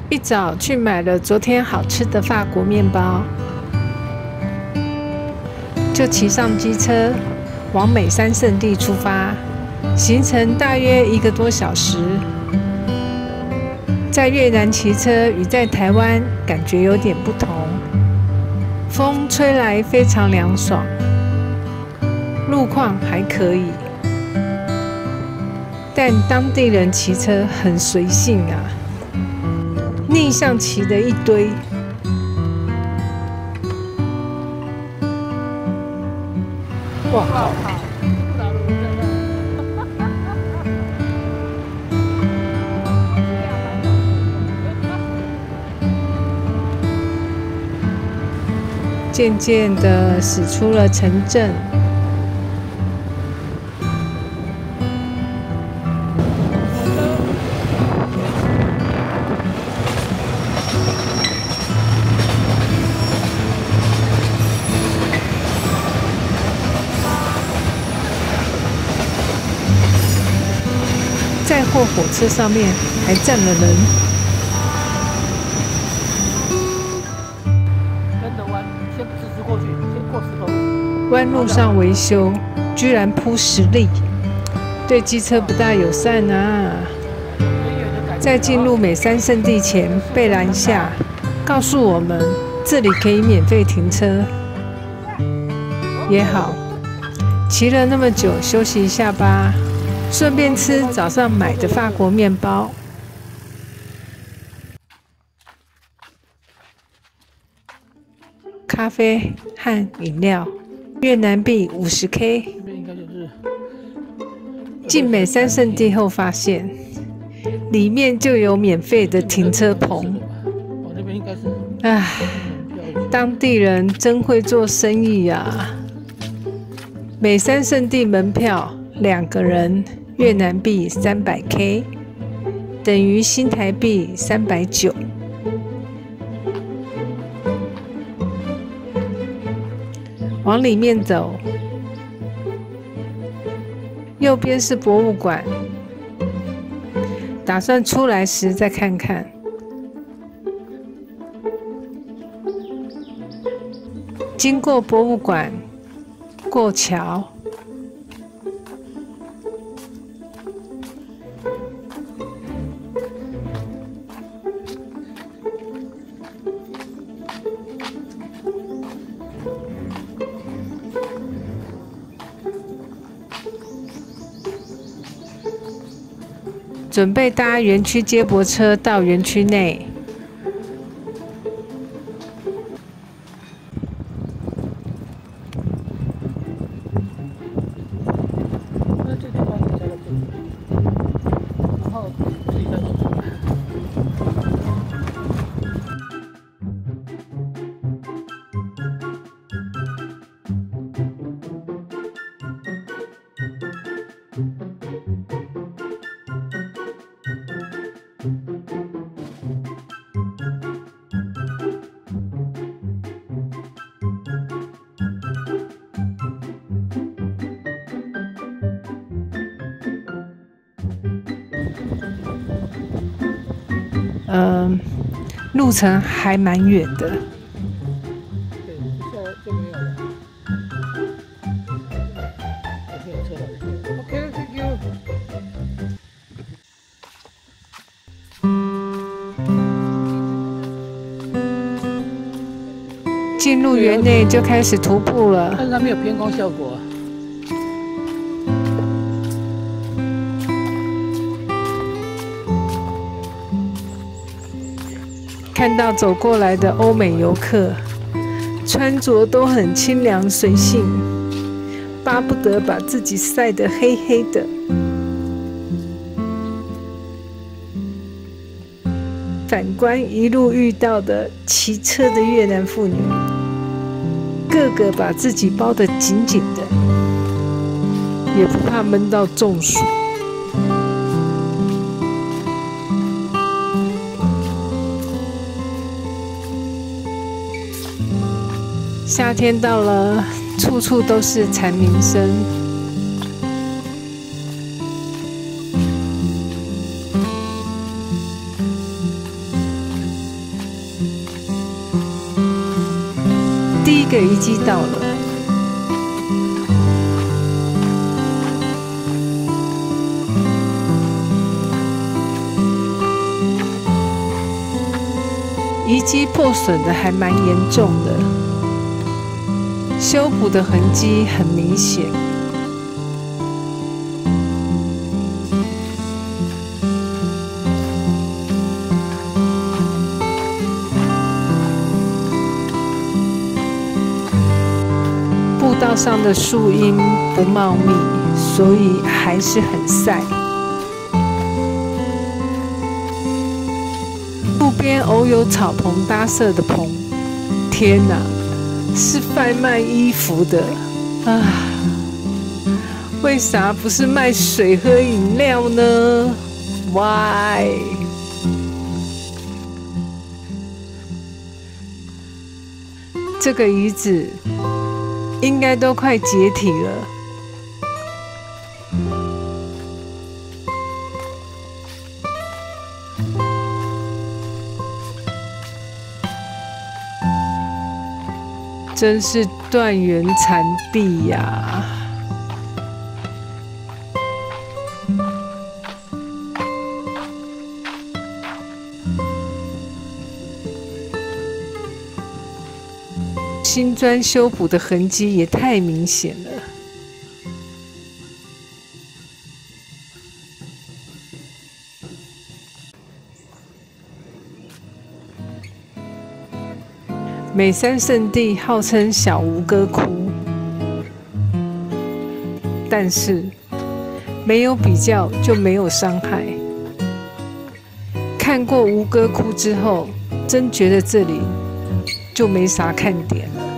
一早去买了昨天好吃的法国面包，就骑上机车往美山圣地出发，行程大约1个多小时。在越南骑车与在台湾感觉有点不同，风吹来非常凉爽，路况还可以，但当地人骑车很随性啊，逆向骑的一堆。哇！渐渐地驶出了城镇，载货火车上面还站了人。弯路上维修，居然铺石砾，对机车不大友善啊！在进入美山圣地前被拦下，告诉我们这里可以免费停车。也好，骑了那么久，休息一下吧，顺便吃早上买的法国面包。咖啡和饮料。越南币50K。进美山圣地后发现，里面就有免费的停车棚。唉，当地人真会做生意呀！美山圣地门票2个人越南币300K，等于新台币390。往里面走，右边是博物馆，打算出来时再看看。经过博物馆，过桥，准备搭园区接驳车到园区内。路程还蛮远的。进入园内就开始徒步了， 但是它没有偏光效果啊。 看到走过来的欧美游客，穿着都很清凉随性，巴不得把自己晒得黑黑的。反观一路遇到的骑车的越南妇女，个个把自己包得紧紧的，也不怕闷到中暑。夏天到了，处处都是蝉鸣声。 第一个遗迹到了。遗迹破损的还蛮严重的，修补的痕迹很明显。步道上的树荫不茂密，所以还是很晒。路边偶有草棚搭设的棚，天哪，是贩卖衣服的啊！为啥不是卖水喝饮料呢 ？Why？ 这个遗址应该都快解体了。真是断垣残壁呀！新砖修补的痕迹也太明显了。美山圣地号称小吴哥窟，但是没有比较就没有伤害。看过吴哥窟之后，真觉得这里就没啥看点了。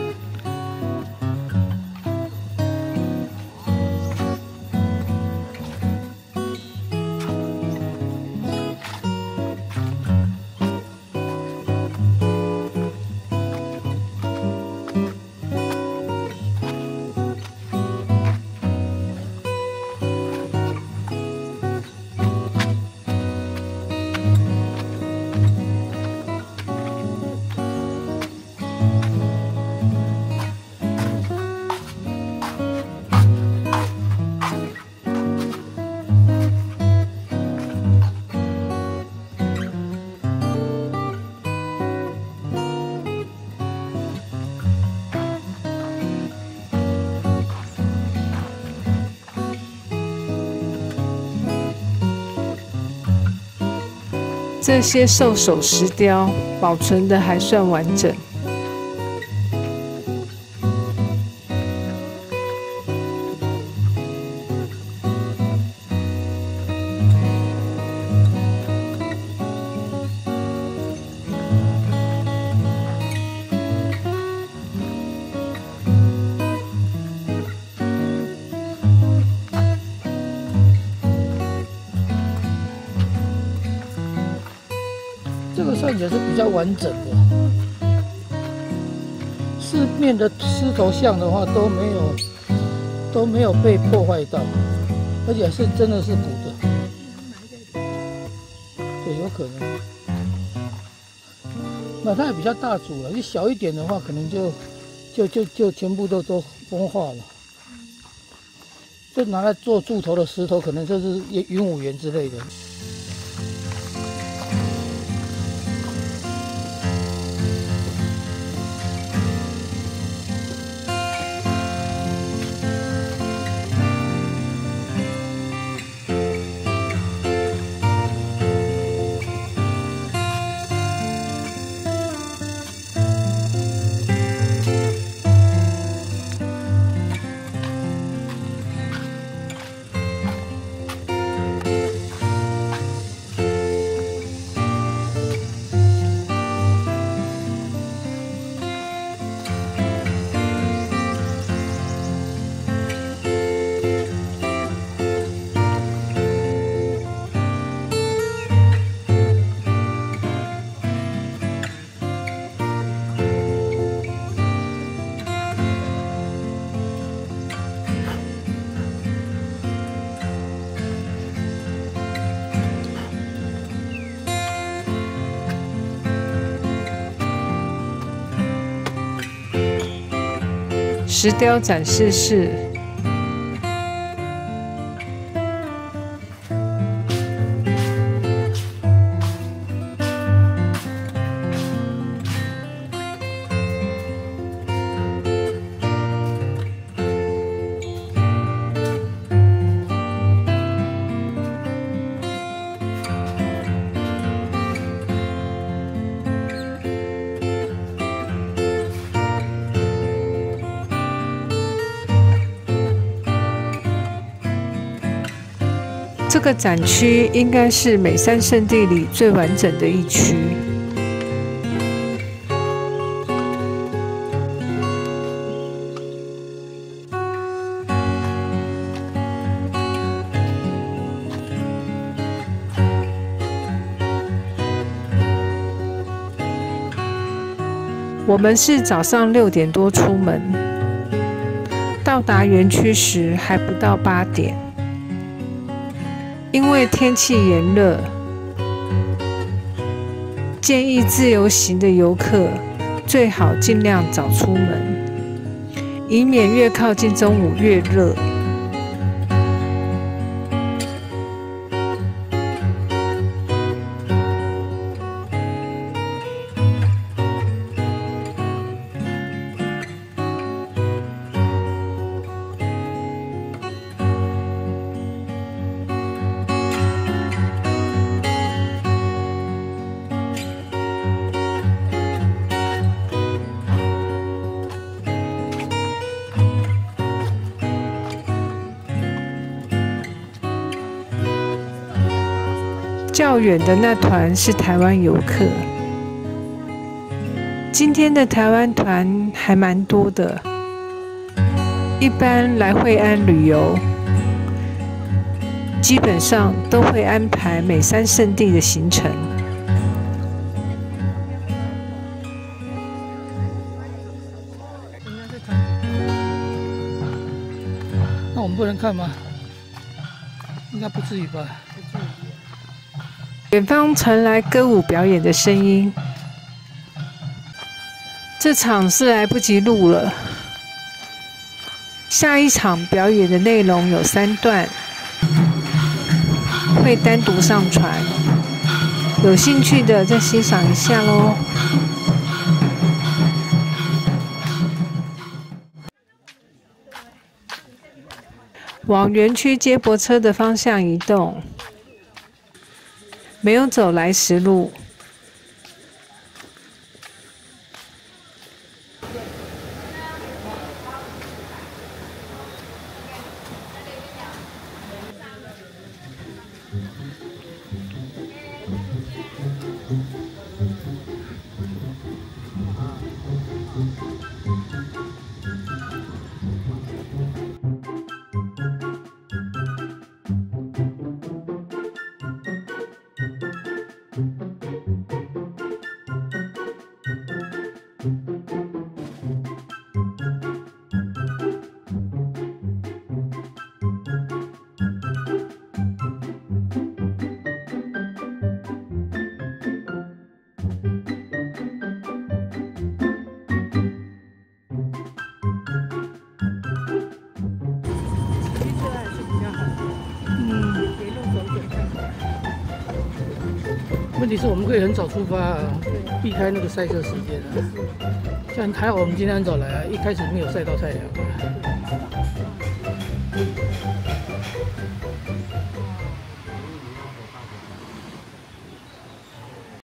这些兽首石雕保存的还算完整。 这个看起来是比较完整的，四面的狮头像的话都没有被破坏到，而且是真的是古的，对，有可能。那它也比较大组了，你小一点的话，可能就全部都风化了。就拿来做柱头的石头，可能就是云武岩之类的。 石雕展示室。这个展区应该是美山圣地里最完整的一区。我们是早上6点多出门，到达园区时还不到8点。因为天气炎热，建议自由行的游客最好尽量早出门，以免越靠近中午越热。较远的那团是台湾游客，今天的台湾团还蛮多的。一般来惠安旅游，基本上都会安排美山圣地的行程。 那我们不能看吗？应该不至于吧？ 远方传来歌舞表演的声音，这场是来不及录了。下一场表演的内容有3段，会单独上传，有兴趣的再欣赏一下咯。往园区接驳车的方向移动。没有走来时路。 问题是我们可以很早出发啊，避开那个塞车时间啊。像还好我们今天很早来啊，一开始没有晒到太阳。